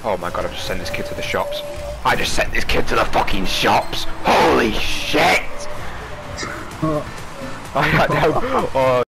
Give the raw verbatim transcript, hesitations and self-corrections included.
Oh my god, I've just sent this kid to the shops. I just sent this kid to the fucking shops! Holy shit! I had no... Oh.